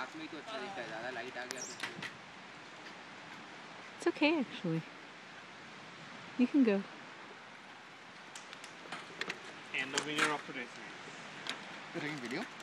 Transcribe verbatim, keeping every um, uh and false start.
It's okay, actually. You can go. And the winner of today's match. You're taking video?